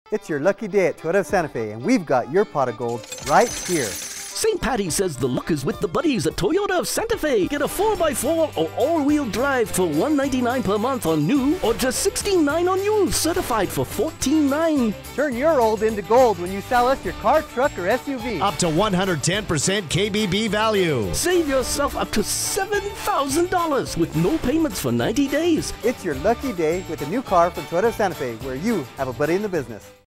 It's your lucky day at Toyota of Santa Fe, and we've got your pot of gold right here. St. Paddy says the luck is with the buddies at Toyota of Santa Fe. Get a 4x4 or all-wheel drive for $199 per month on new or just $16.9 on used, certified for $14.9. Turn your old into gold when you sell us your car, truck, or SUV. Up to 110% KBB value. Save yourself up to $7,000 with no payments for 90 days. It's your lucky day with a new car from Toyota of Santa Fe, where you have a buddy in the business.